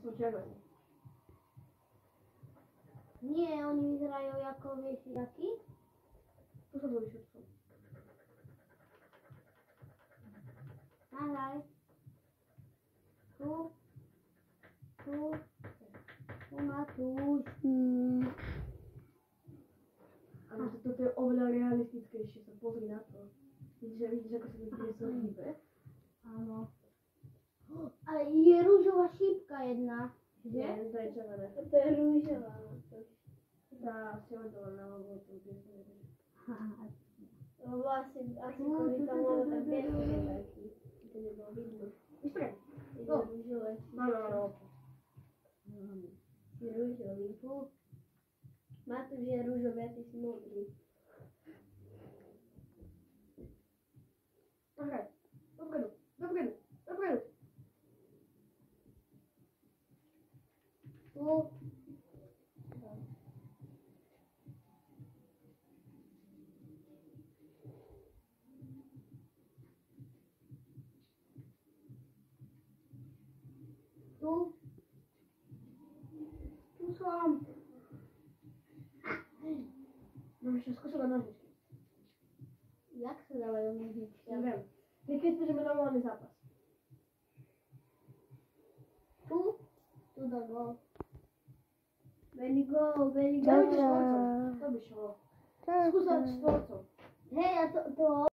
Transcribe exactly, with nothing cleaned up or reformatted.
są czerwone. Nie, oni wyzerają jako, wiesz, jaki? Tu są do środku. Dawaj. Tu. Tu. Tu ma tu. Hmm. Ale to, to je oveľa realistickejšie, sa pozri na to. Vidíš, že vidíš, ako sa to piesol hýbe? Áno. Ale je rúžová šípka jedna. Nie, to je červené. To je rúžová. Tá fialová, lebo to piesol hýbe. Lebo asi, asi kvôli tomu, lebo ten piesok je taký. To nebolo vidno. Ešte, Je rúžové. áno, áno. Je rúžový. Matúš je rúžový a ty si modrý. Okay. Dopredu, dopredu, dopredu. Tu. Tu. Tu som. Mám ešte skúšať nožičky. Jak sa dávajú nožičky? Neviem. Keď chceme normálny zápas. Tu. Tu do gol. Very go, very go. Dajte štvorcom. To by šlo. Skúsať štvorcom. Hej, a to, to